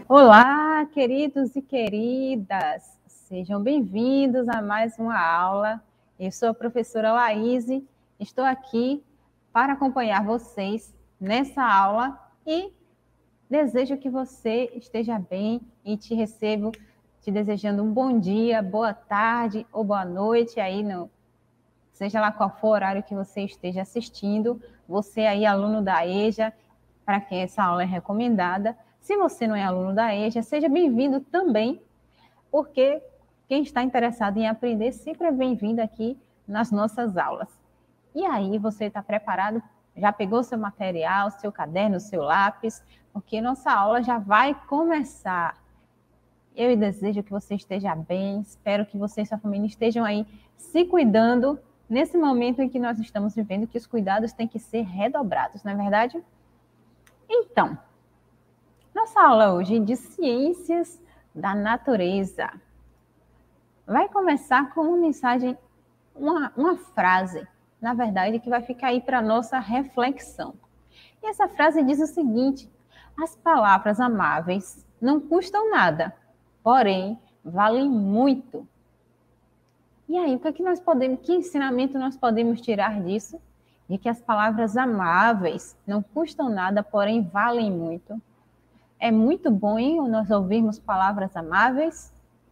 Olá, queridos e queridas, sejam bem-vindos a mais uma aula. Eu sou a professora Laíse, estou aqui para acompanhar vocês nessa aula e desejo que você esteja bem e te recebo te desejando um bom dia, boa tarde ou boa noite aí seja lá qual for o horário que você esteja assistindo. Você aí, aluno da EJA, para quem essa aula é recomendada. Se você não é aluno da EJA, seja bem-vindo também, porque quem está interessado em aprender sempre é bem-vindo aqui nas nossas aulas. E aí, você está preparado? Já pegou seu material, seu caderno, seu lápis? Porque nossa aula já vai começar. Eu desejo que você esteja bem, espero que você e sua família estejam aí se cuidando nesse momento em que nós estamos vivendo, que os cuidados têm que ser redobrados, não é verdade? Então, nossa aula hoje de Ciências da Natureza vai começar com uma mensagem, uma frase, na verdade, que vai ficar aí para a nossa reflexão. E essa frase diz o seguinte: as palavras amáveis não custam nada, porém valem muito. E aí, o que é que nós podemos, que ensinamento nós podemos tirar disso? De que as palavras amáveis não custam nada, porém valem muito. É muito bom, hein, nós ouvirmos palavras amáveis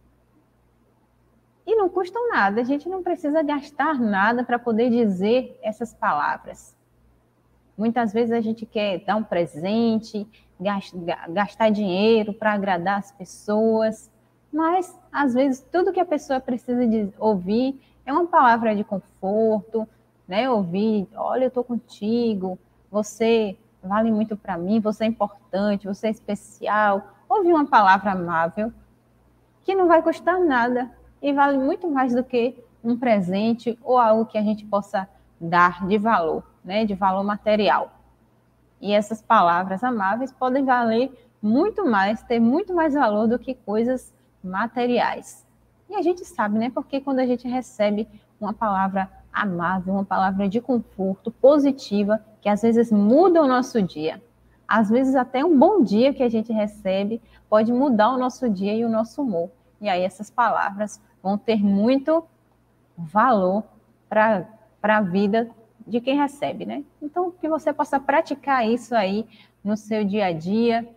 e não custam nada. A gente não precisa gastar nada para poder dizer essas palavras. Muitas vezes a gente quer dar um presente, gastar dinheiro para agradar as pessoas, mas às vezes tudo que a pessoa precisa de ouvir é uma palavra de conforto, né? Ouvir, olha, eu estou contigo, você vale muito para mim, você é importante, você é especial. Ouvir uma palavra amável que não vai custar nada e vale muito mais do que um presente ou algo que a gente possa dar de valor, né? De valor material. E essas palavras amáveis podem valer muito mais, ter muito mais valor do que coisas materiais. E a gente sabe, né? Porque quando a gente recebe uma palavra amável, uma palavra de conforto, positiva, que às vezes muda o nosso dia, às vezes até um bom dia que a gente recebe pode mudar o nosso dia e o nosso humor. E aí essas palavras vão ter muito valor para a vida de quem recebe, né? Então, que você possa praticar isso aí no seu dia a dia,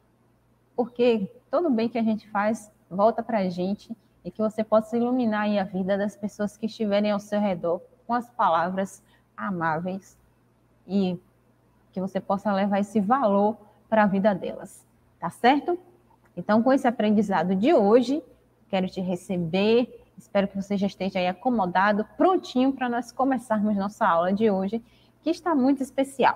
porque todo bem que a gente faz volta para a gente e que você possa iluminar aí a vida das pessoas que estiverem ao seu redor com as palavras amáveis e que você possa levar esse valor para a vida delas, tá certo? Então, com esse aprendizado de hoje, quero te receber. Espero que você já esteja aí acomodado, prontinho para nós começarmos nossa aula de hoje, que está muito especial.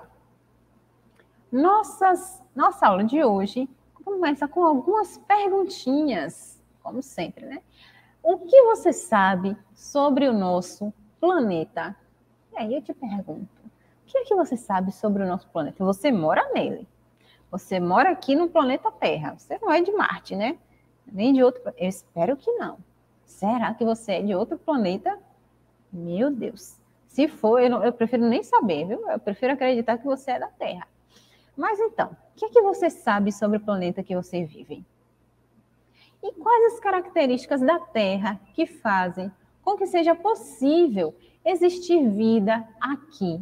Nossa aula de hoje começa com algumas perguntinhas, como sempre, né? O que você sabe sobre o nosso planeta? E aí eu te pergunto, o que é que você sabe sobre o nosso planeta? Você mora nele. Você mora aqui no planeta Terra. Você não é de Marte, né? Nem de outro. Eu espero que não. Será que você é de outro planeta? Meu Deus. Se for, eu prefiro nem saber, viu? Eu prefiro acreditar que você é da Terra. Mas então, o que é que você sabe sobre o planeta que você vive? E quais as características da Terra que fazem com que seja possível existir vida aqui?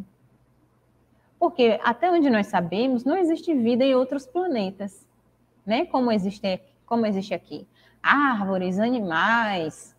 Porque até onde nós sabemos, não existe vida em outros planetas, né? Como existe aqui. Árvores, animais,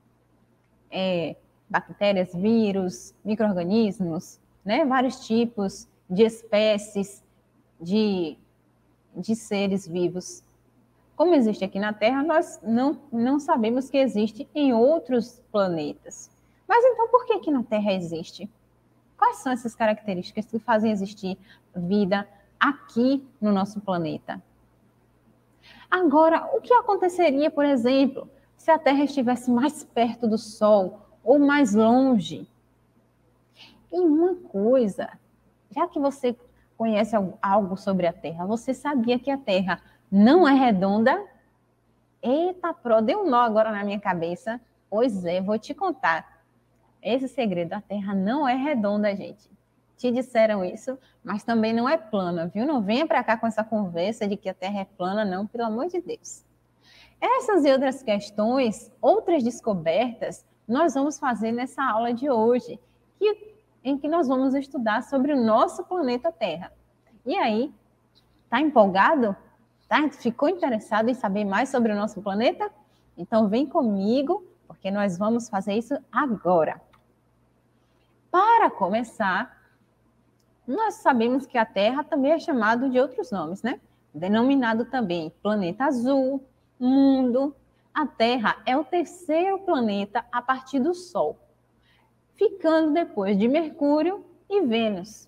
bactérias, vírus, micro-organismos, né? Vários tipos de espécies de seres vivos. Como existe aqui na Terra, nós não sabemos que existe em outros planetas. Mas então, por que na Terra existe? Quais são essas características que fazem existir vida aqui no nosso planeta? Agora, o que aconteceria, por exemplo, se a Terra estivesse mais perto do Sol ou mais longe? E uma coisa, já que você conhece algo sobre a Terra, você sabia que a Terra não é redonda? Eita, deu um nó agora na minha cabeça. Pois é, vou te contar. Esse segredo, a Terra não é redonda, gente. te disseram isso, mas também não é plana, viu? Não venha para cá com essa conversa de que a Terra é plana, não, pelo amor de Deus. Essas e outras questões, outras descobertas, nós vamos fazer nessa aula de hoje, em que nós vamos estudar sobre o nosso planeta Terra. E aí, tá empolgado? Tá? Ficou interessado em saber mais sobre o nosso planeta? Então vem comigo, porque nós vamos fazer isso agora. Para começar, nós sabemos que a Terra também é chamada de outros nomes, né? Denominado também planeta azul, mundo. A Terra é o terceiro planeta a partir do Sol, ficando depois de Mercúrio e Vênus.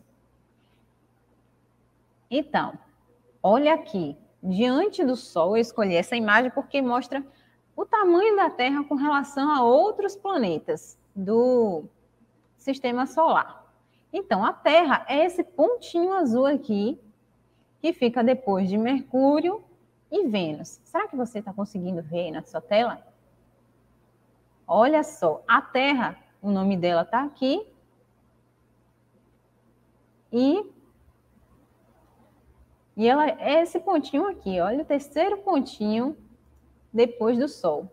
Então, olha aqui, diante do Sol, eu escolhi essa imagem porque mostra o tamanho da Terra com relação a outros planetas do Sistema Solar. Então, a Terra é esse pontinho azul aqui, que fica depois de Mercúrio e Vênus. Será que você está conseguindo ver aí na sua tela? Olha só, a Terra, o nome dela está aqui. E ela é esse pontinho aqui, olha, o terceiro pontinho depois do Sol.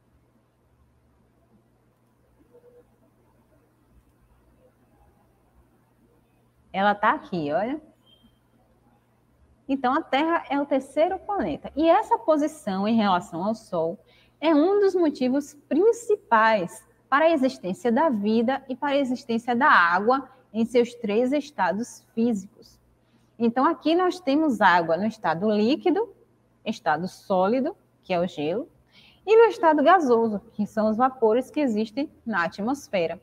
Ela está aqui, olha. Então, a Terra é o terceiro planeta. E essa posição em relação ao Sol é um dos motivos principais para a existência da vida e para a existência da água em seus três estados físicos. Então, aqui nós temos água no estado líquido, estado sólido, que é o gelo, e no estado gasoso, que são os vapores que existem na atmosfera.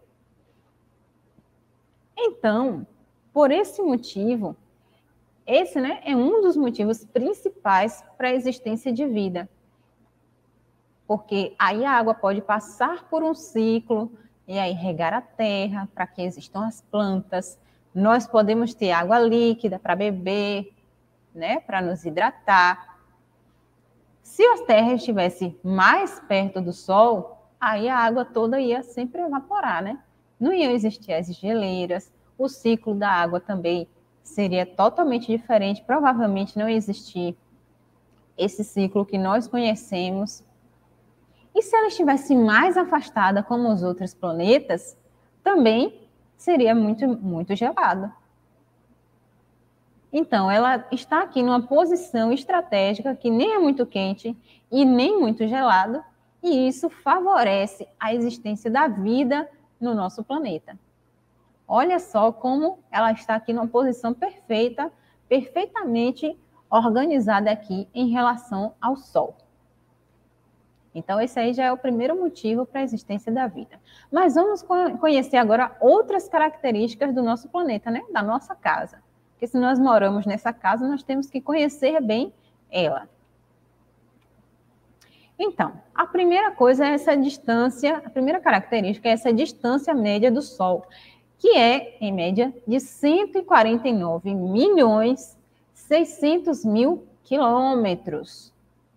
Então, por esse motivo, esse, né, é um dos motivos principais para a existência de vida. Porque aí a água pode passar por um ciclo e aí regar a terra para que existam as plantas. Nós podemos ter água líquida para beber, né, para nos hidratar. Se a Terra estivesse mais perto do Sol, aí a água toda ia sempre evaporar, né? Não iam existir as geleiras, o ciclo da água também seria totalmente diferente, provavelmente não ia existir esse ciclo que nós conhecemos. E se ela estivesse mais afastada, como os outros planetas, também seria muito, muito gelado. Então, ela está aqui numa posição estratégica que nem é muito quente e nem muito gelado, e isso favorece a existência da vida no nosso planeta. Olha só como ela está aqui numa posição perfeita, perfeitamente organizada aqui em relação ao Sol. Então, esse aí já é o primeiro motivo para a existência da vida. Mas vamos conhecer agora outras características do nosso planeta, né? Da nossa casa. Porque se nós moramos nessa casa, nós temos que conhecer bem ela. Então, a primeira coisa é essa distância, a primeira característica é essa distância média do Sol, que é, em média, de 149.600.000 quilômetros.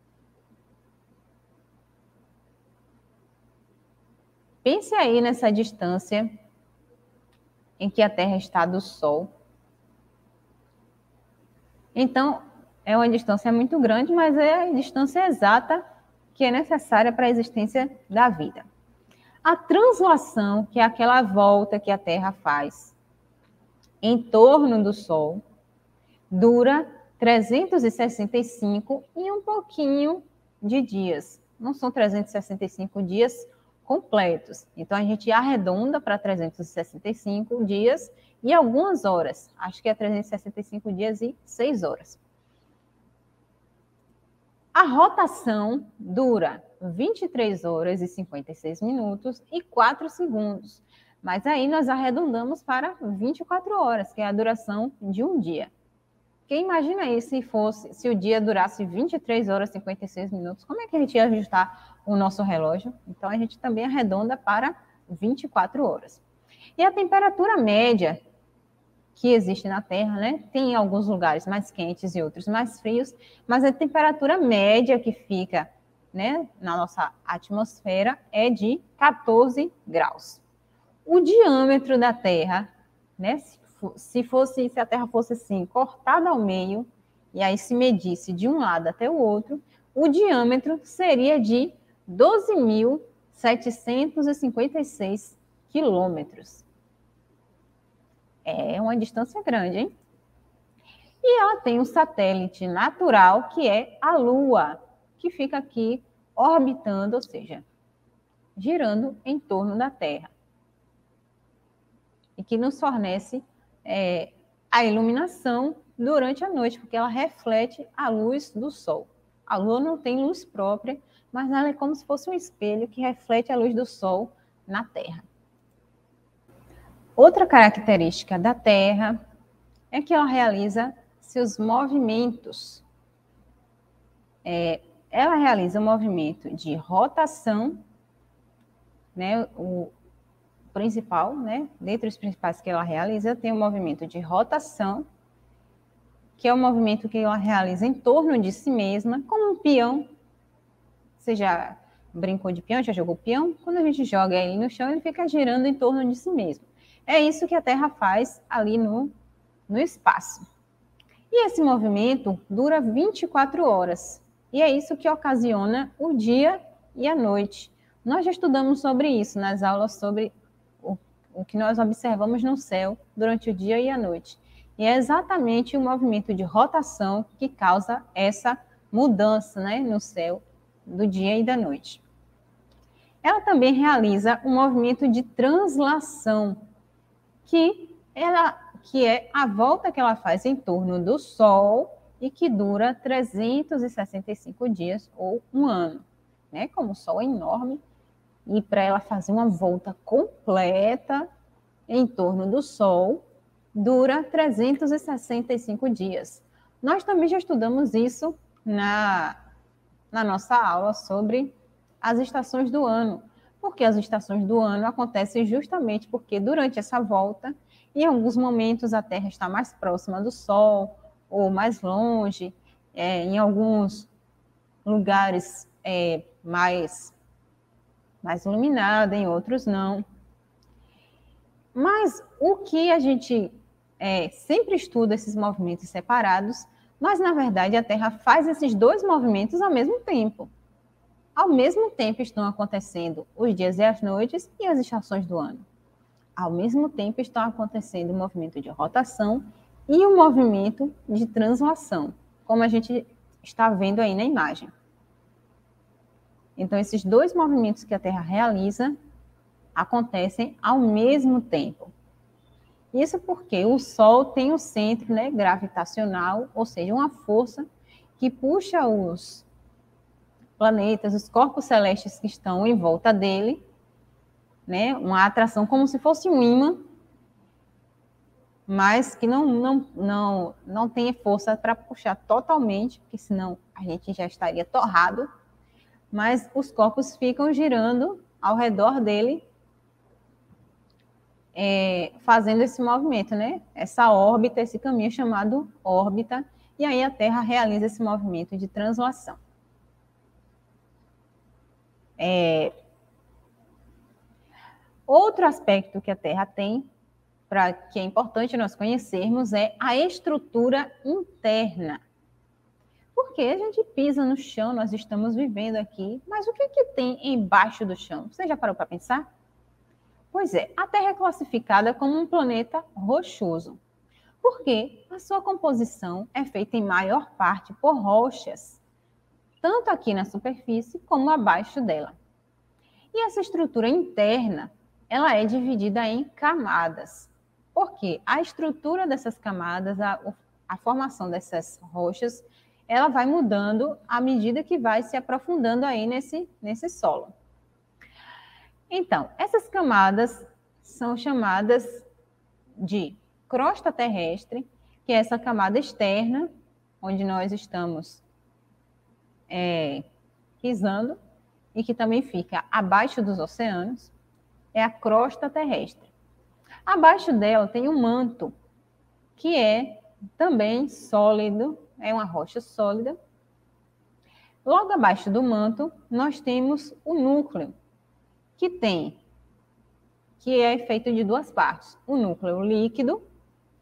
Pense aí nessa distância em que a Terra está do Sol. Então, é uma distância muito grande, mas é a distância exata que é necessária para a existência da vida. A translação, que é aquela volta que a Terra faz em torno do Sol, dura 365 e um pouquinho de dias. Não são 365 dias completos. Então, a gente arredonda para 365 dias e algumas horas. Acho que é 365 dias e 6 horas. A rotação dura 23 horas e 56 minutos e 4 segundos. Mas aí nós arredondamos para 24 horas, que é a duração de um dia. Porque imagina aí se o dia durasse 23 horas e 56 minutos, como é que a gente ia ajustar o nosso relógio? Então, a gente também arredonda para 24 horas. E a temperatura média que existe na Terra, né? Tem alguns lugares mais quentes e outros mais frios, mas a temperatura média que fica, né, na nossa atmosfera é de 14 graus. O diâmetro da Terra, né, se a Terra fosse assim, cortada ao meio, e aí se medisse de um lado até o outro, o diâmetro seria de 12.756 quilômetros. É uma distância grande, hein? E ela tem um satélite natural, que é a Lua, que fica aqui orbitando, ou seja, girando em torno da Terra. E que nos fornece a iluminação durante a noite, porque ela reflete a luz do Sol. A Lua não tem luz própria, mas ela é como se fosse um espelho que reflete a luz do Sol na Terra. Outra característica da Terra é que ela realiza seus movimentos. Ela realiza um movimento de rotação, né, o principal, né, dentre os principais que ela realiza, tem o movimento de rotação, que é o movimento que ela realiza em torno de si mesma, como um peão. Você já brincou de peão, já jogou peão? Quando a gente joga ele no chão, ele fica girando em torno de si mesmo. É isso que a Terra faz ali no espaço. E esse movimento dura 24 horas. E é isso que ocasiona o dia e a noite. Nós já estudamos sobre isso nas aulas sobre o que nós observamos no céu durante o dia e a noite. E é exatamente o movimento de rotação que causa essa mudança, né, no céu do dia e da noite. Ela também realiza um movimento de translação, que é a volta que ela faz em torno do Sol e que dura 365 dias ou um ano. Né? Como o Sol é enorme, e para ela fazer uma volta completa em torno do Sol, dura 365 dias. Nós também já estudamos isso na nossa aula sobre as estações do ano, porque as estações do ano acontecem justamente porque durante essa volta, em alguns momentos a Terra está mais próxima do Sol ou mais longe, em alguns lugares mais iluminada, em outros não. Mas o que a gente sempre estuda esses movimentos separados, mas na verdade a Terra faz esses dois movimentos ao mesmo tempo. Ao mesmo tempo estão acontecendo os dias e as noites e as estações do ano. Ao mesmo tempo estão acontecendo o movimento de rotação e o movimento de translação, como a gente está vendo aí na imagem. Então, esses dois movimentos que a Terra realiza acontecem ao mesmo tempo. Isso porque o Sol tem um centro, né, gravitacional, ou seja, uma força que puxa os planetas, os corpos celestes que estão em volta dele, né, uma atração como se fosse um ímã, mas que não tem força para puxar totalmente, porque senão a gente já estaria torrado, mas os corpos ficam girando ao redor dele, fazendo esse movimento, né? Essa órbita, esse caminho chamado órbita, e aí a Terra realiza esse movimento de translação. Outro aspecto que a Terra tem, que é importante nós conhecermos, é a estrutura interna. Porque a gente pisa no chão, nós estamos vivendo aqui, mas o que tem embaixo do chão? Você já parou para pensar? Pois é, a Terra é classificada como um planeta rochoso, porque a sua composição é feita em maior parte por rochas, tanto aqui na superfície como abaixo dela. E essa estrutura interna, ela é dividida em camadas, porque a estrutura dessas camadas, a formação dessas rochas, ela vai mudando à medida que vai se aprofundando aí nesse solo. Então, essas camadas são chamadas de crosta terrestre, que é essa camada externa, onde nós estamos pisando, e que também fica abaixo dos oceanos, é a crosta terrestre. Abaixo dela tem um manto, que é também sólido, é uma rocha sólida. Logo abaixo do manto, nós temos o núcleo, que é feito de duas partes. O núcleo líquido,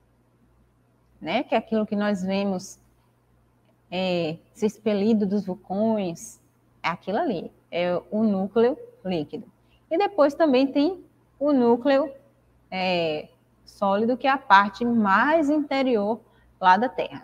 né? Que é aquilo que nós vemos se expelido dos vulcões, é aquilo ali, é o núcleo líquido. E depois também tem o núcleo sólido, que é a parte mais interior lá da Terra.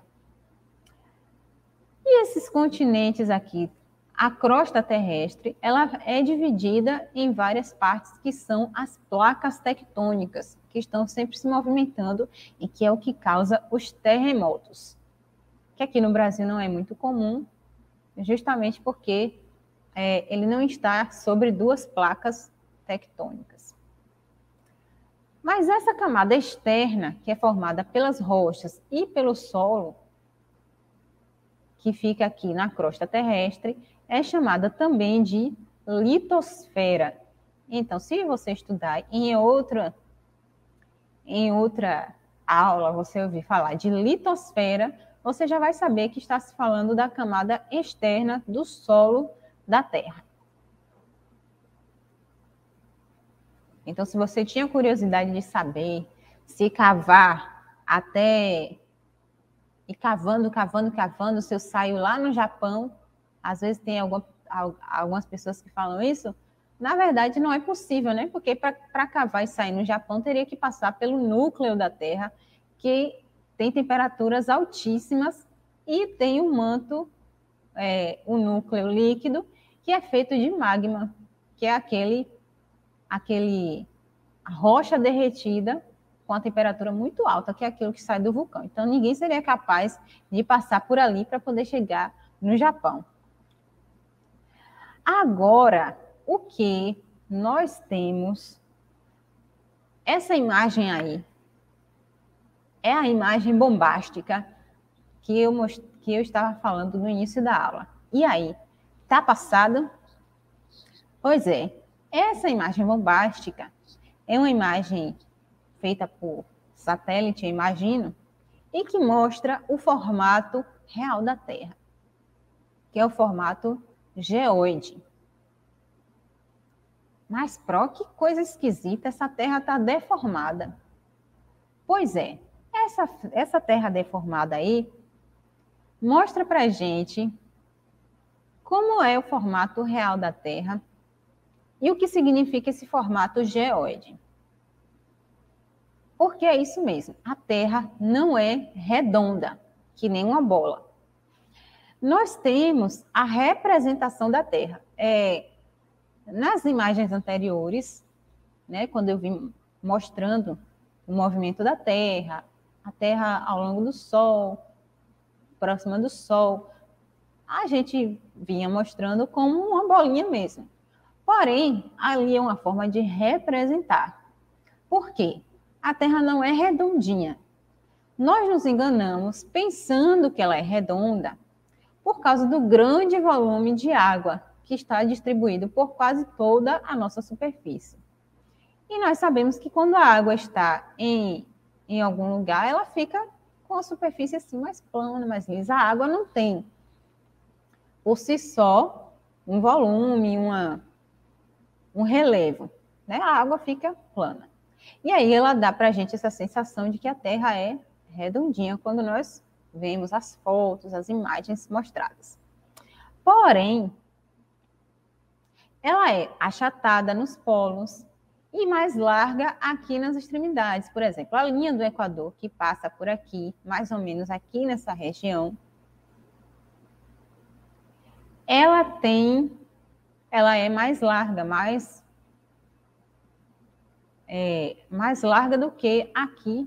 E esses continentes aqui, a crosta terrestre, ela é dividida em várias partes que são as placas tectônicas, que estão sempre se movimentando e que é o que causa os terremotos, que aqui no Brasil não é muito comum, justamente porque ele não está sobre duas placas tectônicas. Mas essa camada externa, que é formada pelas rochas e pelo solo, que fica aqui na crosta terrestre, é chamada também de litosfera. Então, se você estudar em outra aula, você ouvir falar de litosfera, você já vai saber que está se falando da camada externa do solo da Terra. Então, se você tinha curiosidade de saber se cavar até e cavando, você saiu lá no Japão, às vezes tem algumas pessoas que falam isso, na verdade não é possível, né? Porque para cavar e sair no Japão, teria que passar pelo núcleo da Terra, que tem temperaturas altíssimas e tem um manto, o núcleo líquido, que é feito de magma, que é a rocha derretida com a temperatura muito alta, que é aquilo que sai do vulcão. Então, ninguém seria capaz de passar por ali para poder chegar no Japão. Agora, o que nós temos, essa imagem aí, é a imagem bombástica que eu estava falando no início da aula. E aí, tá passado? Pois é, essa imagem bombástica é uma imagem feita por satélite, eu imagino, e que mostra o formato real da Terra, que é o formato geoide. Mas, que coisa esquisita, essa Terra está deformada. Pois é, essa Terra deformada aí mostra para a gente como é o formato real da Terra e o que significa esse formato geoide. Porque é isso mesmo, a Terra não é redonda, que nem uma bola. Nós temos a representação da Terra. Nas imagens anteriores, né, quando eu vim mostrando o movimento da Terra, a Terra ao longo do Sol, próxima do Sol, a gente vinha mostrando como uma bolinha mesmo. Porém, ali é uma forma de representar. Por quê? A Terra não é redondinha. Nós nos enganamos pensando que ela é redonda por causa do grande volume de água que está distribuído por quase toda a nossa superfície. E nós sabemos que quando a água está em algum lugar, ela fica com a superfície assim mais plana, mais lisa. A água não tem, por si só, um volume, um relevo, né? A água fica plana. E aí ela dá para a gente essa sensação de que a Terra é redondinha quando nós vemos as fotos, as imagens mostradas. Porém, ela é achatada nos polos e mais larga aqui nas extremidades. Por exemplo, a linha do Equador, que passa por aqui, mais ou menos aqui nessa região, ela é mais larga, mais larga do que aqui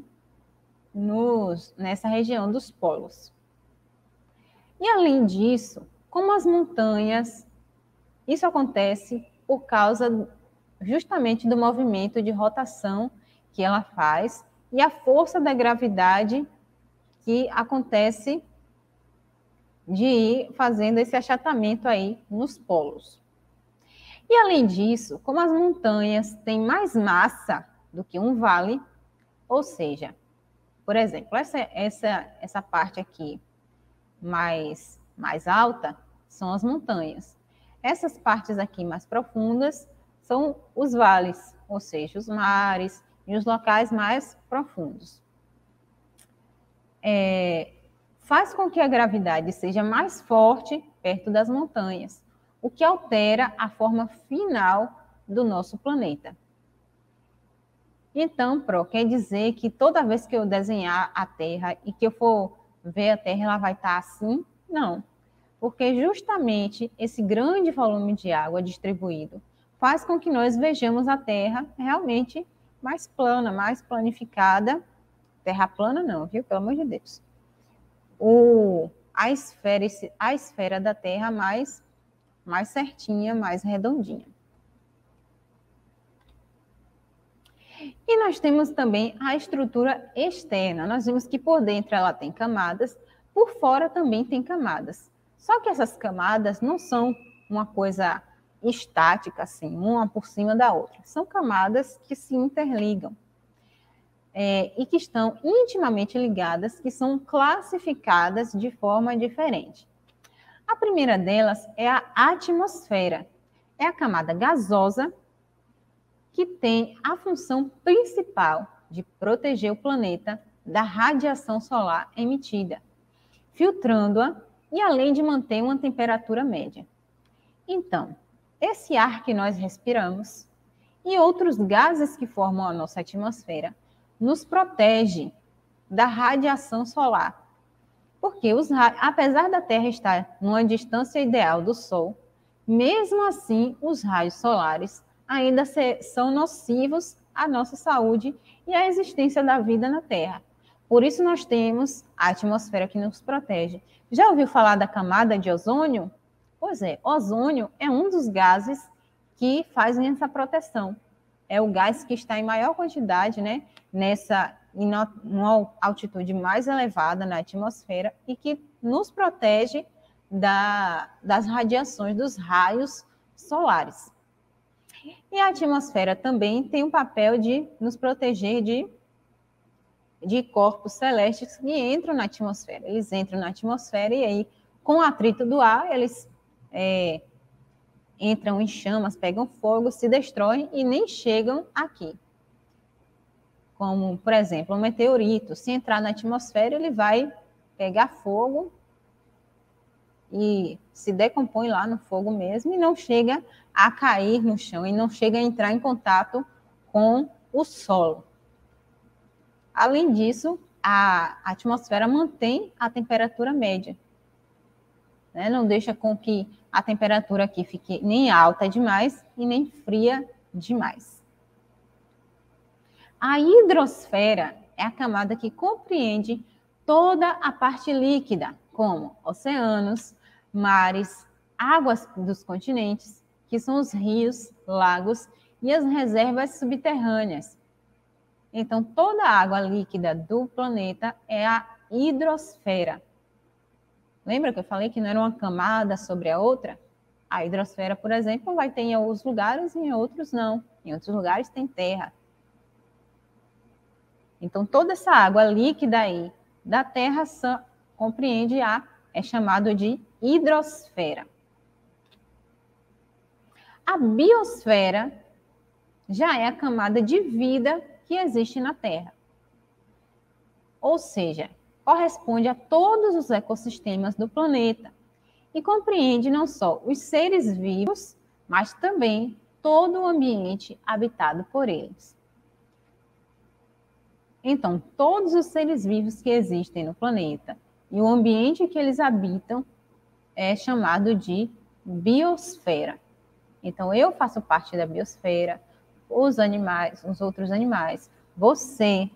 nessa região dos polos. E além disso, como as montanhas, isso acontece por causa justamente do movimento de rotação que ela faz e a força da gravidade que acontece de ir fazendo esse achatamento aí nos polos. E além disso, como as montanhas têm mais massa do que um vale, ou seja, por exemplo, essa parte aqui mais alta são as montanhas. Essas partes aqui mais profundas são os vales, ou seja, os mares e os locais mais profundos. faz com que a gravidade seja mais forte perto das montanhas, o que altera a forma final do nosso planeta. Então, quer dizer que toda vez que eu desenhar a Terra e que eu for ver a Terra, ela vai estar assim? Não, porque justamente esse grande volume de água distribuído faz com que nós vejamos a Terra realmente mais plana, mais planificada. Terra plana não, viu? Pelo amor de Deus. A esfera da Terra mais certinha, mais redondinha. E nós temos também a estrutura externa. Nós vimos que por dentro ela tem camadas, por fora também tem camadas. Só que essas camadas não são uma coisa estática, assim, uma por cima da outra. São camadas que se interligam e que estão intimamente ligadas, que são classificadas de forma diferente. A primeira delas é a atmosfera. É a camada gasosa que tem a função principal de proteger o planeta da radiação solar emitida, filtrando-a e além de manter uma temperatura média. Então, esse ar que nós respiramos e outros gases que formam a nossa atmosfera nos protege da radiação solar. Porque apesar da Terra estar numa distância ideal do Sol, mesmo assim os raios solares ainda são nocivos à nossa saúde e à existência da vida na Terra. Por isso nós temos a atmosfera que nos protege. Já ouviu falar da camada de ozônio? Pois é, ozônio é um dos gases que fazem essa proteção. É o gás que está em maior quantidade, né, numa altitude mais elevada na atmosfera e que nos protege das radiações dos raios solares. E a atmosfera também tem um papel de nos proteger de corpos celestes que entram na atmosfera. Eles entram na atmosfera e aí, com o atrito do ar, eles entram em chamas, pegam fogo, se destroem e nem chegam aqui. Como, por exemplo, um meteorito. Se entrar na atmosfera, ele vai pegar fogo e se decompõe lá no fogo mesmo e não chega a cair no chão e não chega a entrar em contato com o solo. Além disso, a atmosfera mantém a temperatura média, né? Não deixa com que a temperatura aqui fique nem alta demais e nem fria demais. A hidrosfera é a camada que compreende toda a parte líquida, como oceanos, mares, águas dos continentes, que são os rios, lagos e as reservas subterrâneas. Então, toda a água líquida do planeta é a hidrosfera. Lembra que eu falei que não era uma camada sobre a outra? A hidrosfera, por exemplo, vai ter em alguns lugares e em outros não. Em outros lugares tem terra. Então, toda essa água líquida aí da Terra compreende é chamado de hidrosfera. A biosfera já é a camada de vida que existe na Terra. Ou seja, corresponde a todos os ecossistemas do planeta e compreende não só os seres vivos, mas também todo o ambiente habitado por eles. Então, todos os seres vivos que existem no planeta e o ambiente que eles habitam é chamado de biosfera. Então, eu faço parte da biosfera, os animais, os outros animais, você,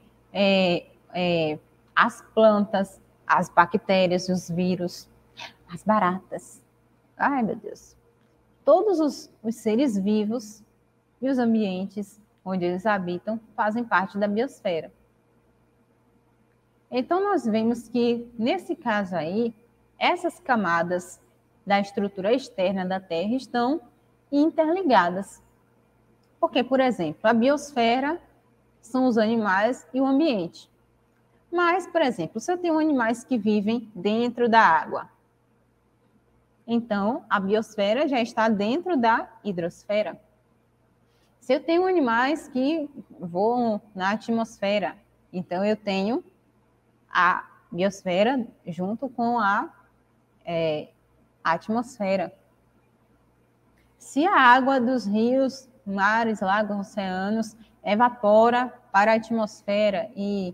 as plantas, as bactérias, os vírus, as baratas. Ai, meu Deus. Todos os seres vivos e os ambientes onde eles habitam fazem parte da biosfera. Então, nós vemos que, nesse caso aí, essas camadas da estrutura externa da Terra estão interligadas. Porque, por exemplo, a biosfera são os animais e o ambiente. Mas, por exemplo, se eu tenho animais que vivem dentro da água, então a biosfera já está dentro da hidrosfera. Se eu tenho animais que voam na atmosfera, então eu tenho biosfera junto com a atmosfera. Se a água dos rios, mares, lagos, oceanos evapora para a atmosfera e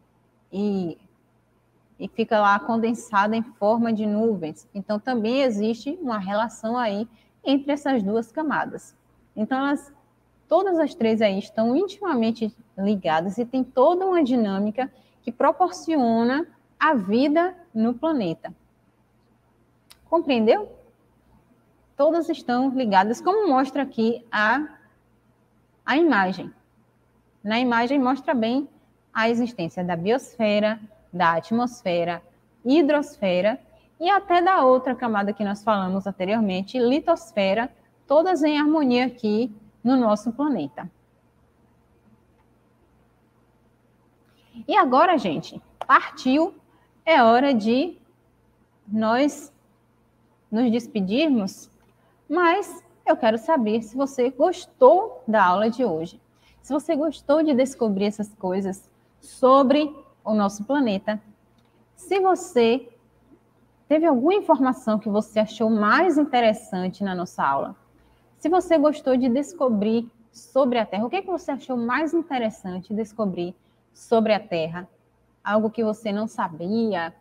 fica lá condensada em forma de nuvens, então também existe uma relação aí entre essas duas camadas. Então, todas as três aí estão intimamente ligadas e tem toda uma dinâmica que proporciona a vida no planeta. Compreendeu? Todas estão ligadas, como mostra aqui a imagem. Na imagem mostra bem a existência da biosfera, da atmosfera, hidrosfera e até da outra camada que nós falamos anteriormente, litosfera, todas em harmonia aqui no nosso planeta. E agora, gente, partiu, é hora de nós nos despedirmos, mas eu quero saber se você gostou da aula de hoje. Se você gostou de descobrir essas coisas sobre o nosso planeta, se você teve alguma informação que você achou mais interessante na nossa aula, se você gostou de descobrir sobre a Terra, o que você achou mais interessante descobrir sobre a Terra? Algo que você não sabia?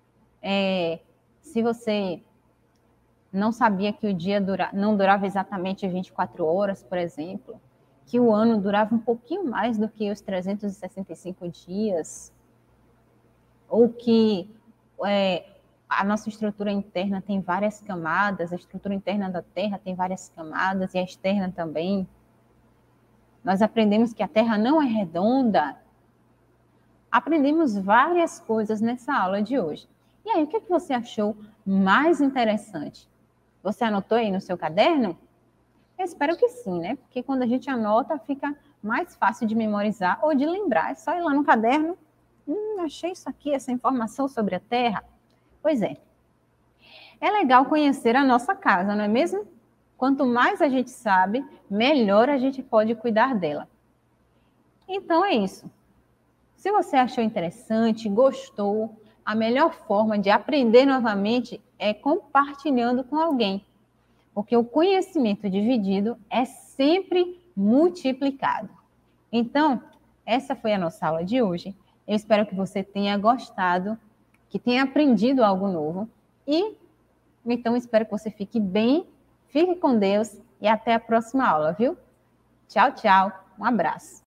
Se você não sabia que o dia não durava exatamente 24 horas, por exemplo, que o ano durava um pouquinho mais do que os 365 dias, ou que a nossa estrutura interna tem várias camadas, a estrutura interna da Terra tem várias camadas, e a externa também. Nós aprendemos que a Terra não é redonda. Aprendemos várias coisas nessa aula de hoje. E aí, o que você achou mais interessante? Você anotou aí no seu caderno? Eu espero que sim, né? Porque quando a gente anota, fica mais fácil de memorizar ou de lembrar. É só ir lá no caderno. Achei isso aqui, essa informação sobre a Terra. Pois é. É legal conhecer a nossa casa, não é mesmo? Quanto mais a gente sabe, melhor a gente pode cuidar dela. Então é isso. Se você achou interessante, gostou, a melhor forma de aprender novamente é compartilhando com alguém. Porque o conhecimento dividido é sempre multiplicado. Então, essa foi a nossa aula de hoje. Eu espero que você tenha gostado, que tenha aprendido algo novo. E, então, espero que você fique bem, fique com Deus e até a próxima aula, viu? Tchau, tchau. Um abraço.